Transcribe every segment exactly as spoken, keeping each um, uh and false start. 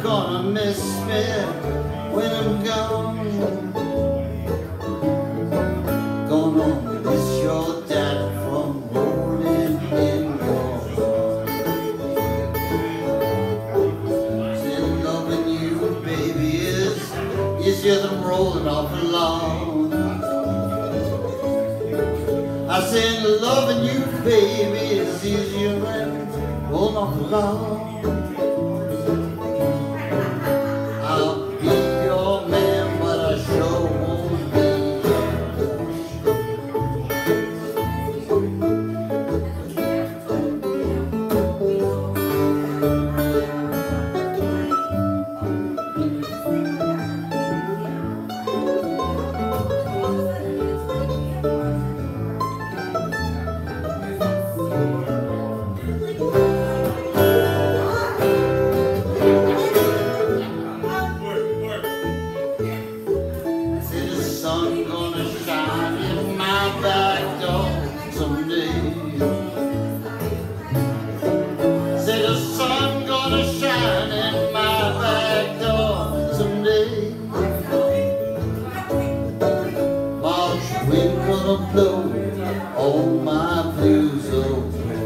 gonna miss me when I'm gone. Gonna miss your dad from rolling in your arms. Still loving you, baby, is easier than rolling off a lawn. I said loving you, baby, is easier than rolling off a lawn. I'll be your man, but I sure won't be blow all my blues away.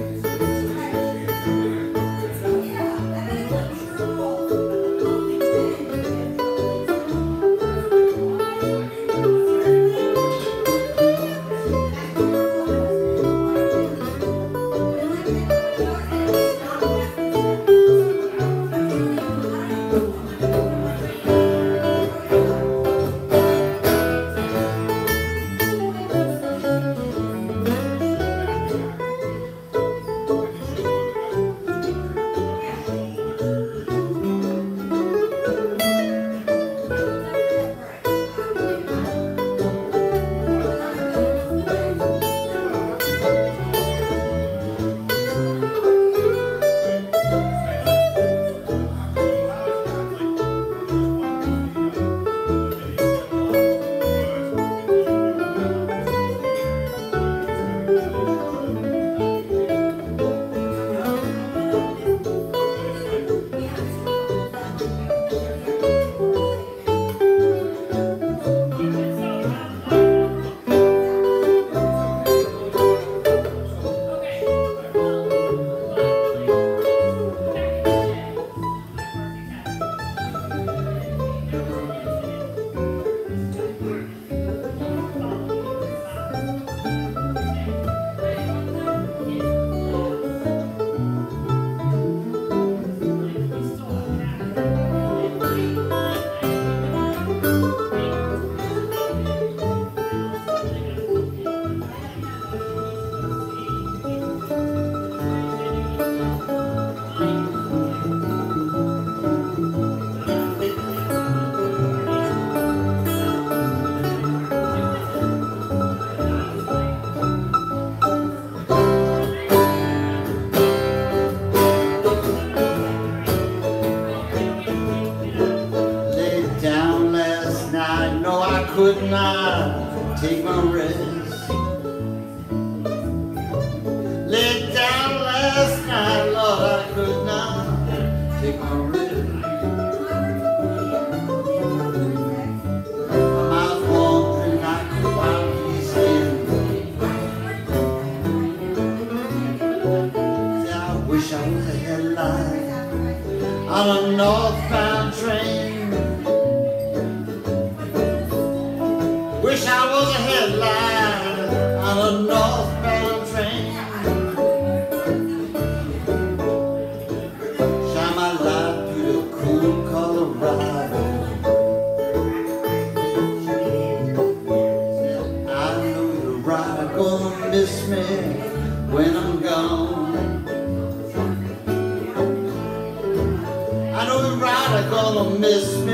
Could not take my rest. Laid down last night, Lord, I could not take my rest. My mouth wandering like a wild beast in. I wish I was a headlight on a northbound train. Wish I was a headlight on a northbound train. Shine my light through the cool Colorado. I know you're right, gonna miss me when I'm gone. I know you're right, I'm gonna miss me